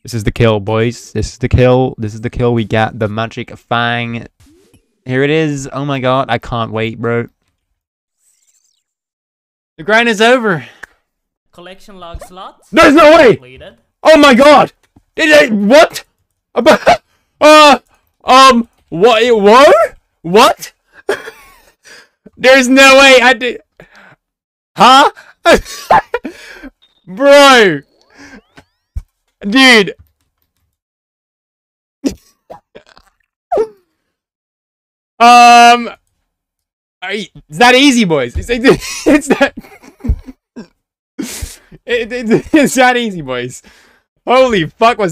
This is the kill, boys. This is the kill. This is the kill. We got the magic fang. Here it is. Oh my god. I can't wait, bro. The grind is over. Collection log slot. There's no way! Completed. Oh my god! What? What? What? There's no way I did. Huh? Bro! Dude! It's that easy, boys. It's that. It's that easy, boys. Holy fuck was